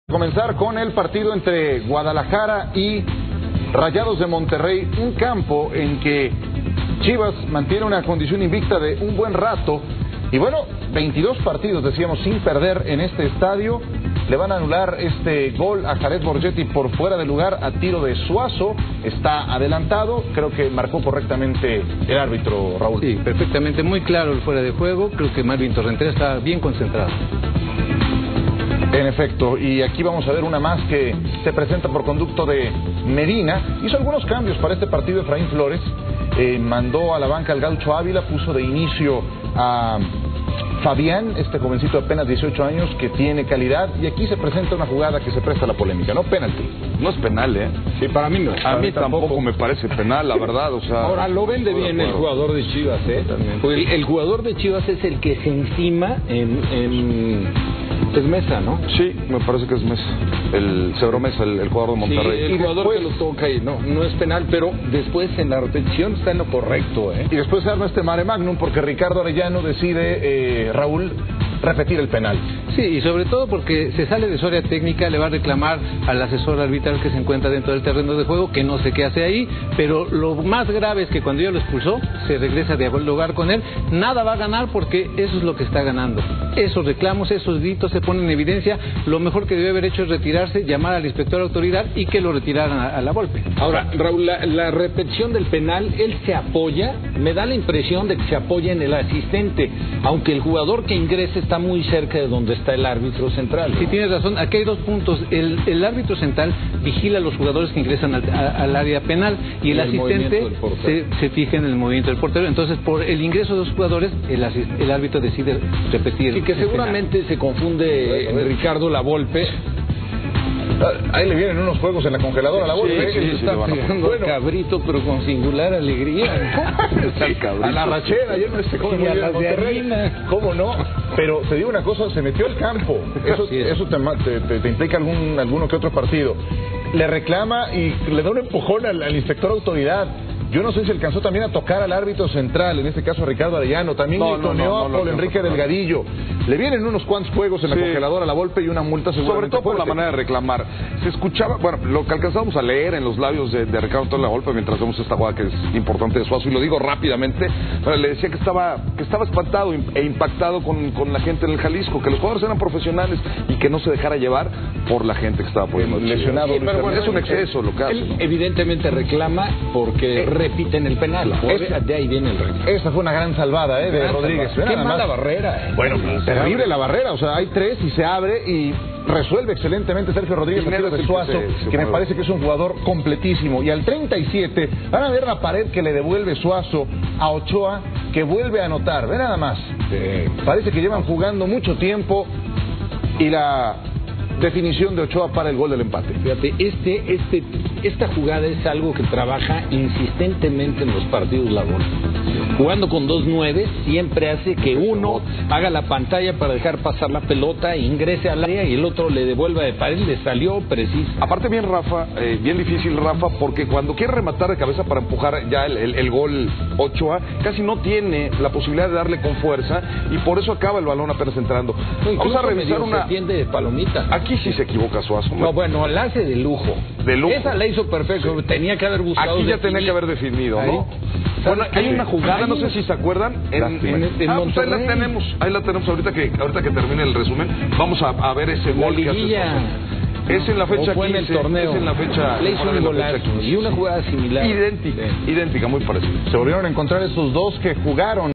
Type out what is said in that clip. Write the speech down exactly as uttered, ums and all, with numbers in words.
Comenzar con el partido entre Guadalajara y Rayados de Monterrey, un campo en que Chivas mantiene una condición invicta de un buen rato y bueno, veintidós partidos decíamos sin perder en este estadio. Le van a anular este gol a Jared Borgetti por fuera de lugar a tiro de Suazo. Está adelantado, creo que marcó correctamente el árbitro, Raúl. Sí, perfectamente, muy claro el fuera de juego. Creo que Marvin Torrentera está bien concentrado. En efecto, y aquí vamos a ver una más que se presenta por conducto de Medina. Hizo algunos cambios para este partido Efraín Flores. Eh, mandó a la banca al Gaucho Ávila, puso de inicio a Fabián, este jovencito de apenas dieciocho años que tiene calidad, y aquí se presenta una jugada que se presta a la polémica, ¿no? Penalti. No es penal, ¿eh? Sí, para mí no es. A Para mí mí tampoco, tampoco me parece penal, la verdad, o sea... Ahora, lo vende bien el jugador de Chivas, ¿eh? Porque el, el jugador de Chivas es el que se encima en... en... Es Mesa, ¿no? Sí, me parece que es Mesa. El Cebro Mesa, el, el jugador de Monterrey. Sí, el y jugador después... que lo toca y no, no es penal, pero después en la repetición está en lo correcto, ¿eh? Y después se arma este mare magnum porque Ricardo Arellano decide, eh, Raúl, repetir el penal. Sí, y sobre todo porque se sale de su área técnica, le va a reclamar al asesor arbitral que se encuentra dentro del terreno de juego, que no sé qué hace ahí, pero lo más grave es que cuando ya lo expulsó, se regresa a dialogar con él, nada va a ganar porque eso es lo que está ganando. Esos reclamos, esos gritos se ponen en evidencia, lo mejor que debe haber hecho es retirarse, llamar al inspector de autoridad y que lo retiraran a, a la Volpe. Ahora, Raúl, la, la repetición del penal, él se apoya, me da la impresión de que se apoya en el asistente, aunque el jugador que ingresa está muy cerca de donde está el árbitro central, ¿no? Sí, tienes razón, aquí hay dos puntos. El, el árbitro central vigila a los jugadores que ingresan al, a, al área penal y el, el asistente se, se fija en el movimiento del portero. Entonces, por el ingreso de los jugadores, el, asist, el árbitro decide repetir. Y que seguramente penal. Se confunde en Ricardo La Volpe. Ahí le vienen unos juegos en la congeladora a la Volpe. Sí, sí, sí, está pegando bueno. Cabrito, pero con singular alegría. Sí, a la rachera, ayer no se come muy bien en Monterrey. ¿Cómo no? Pero te digo una cosa, se metió al campo. Eso, eso te, te, te implica algún, alguno que otro partido. Le reclama y le da un empujón al, al inspector de autoridad. Yo no sé si alcanzó también a tocar al árbitro central, en este caso a Ricardo Arellano, también no, no, no, a Paul no, Enrique no, Delgadillo. Le vienen unos cuantos juegos en sí. la congeladora a la Volpe y una multa seguramente. Sobre todo por fuerte. la manera de reclamar. Se escuchaba, bueno, lo que alcanzábamos a leer en los labios de, de Ricardo La Volpe mientras vemos esta jugada que es importante de Suazo, y lo digo rápidamente, bueno, le decía que estaba que estaba espantado e impactado con, con la gente en el Jalisco, que los jugadores eran profesionales y que no se dejara llevar por la gente que estaba apoyando. Lesionado. Sí, pero bueno, es un exceso lo que hace. Él evidentemente reclama porque eh, repiten el penal. Esa, de ahí viene el reclamo. Esa fue una gran salvada, ¿eh? De gran Rodríguez. Salvada. Qué mala barrera. Eh. Bueno, terrible la barrera. O sea, hay tres y se abre y resuelve excelentemente Sergio Rodríguez el tiro de Suazo, que, se, se que me parece que es un jugador completísimo. Y al treinta y siete van a ver la pared que le devuelve Suazo a Ochoa, que vuelve a anotar. Ve nada más. Sí. Parece que llevan jugando mucho tiempo y la definición de Ochoa para el gol del empate. Fíjate, este, este, esta jugada es algo que trabaja insistentemente en los partidos la Volpe. Jugando con dos nueve, siempre hace que uno haga la pantalla para dejar pasar la pelota, ingrese al área y el otro le devuelva de pared, le salió preciso. Aparte bien Rafa, eh, bien difícil Rafa, porque cuando quiere rematar de cabeza para empujar ya el, el, el gol Ochoa, casi no tiene la posibilidad de darle con fuerza y por eso acaba el balón apenas entrando. No, vamos a revisar una... Se tiende de palomita. Aquí sí se equivoca Suazo. No, bueno, la hace de lujo. De lujo. Esa la hizo perfecto, sí. Tenía que haber buscado. Aquí ya definir. tenía que haber definido, Ahí. ¿no? Bueno, hay una jugada, no sé si se acuerdan, en, en, en ah, pues ahí la tenemos, ahí la tenemos ahorita que ahorita que termine el resumen, vamos a, a ver ese gol que hace Suazo. Es en la fecha fue quince, en el torneo. Es en la fecha, le hizo un golazo y una jugada similar. Idéntica, sí. idéntica, muy parecida. Se volvieron a encontrar esos dos que jugaron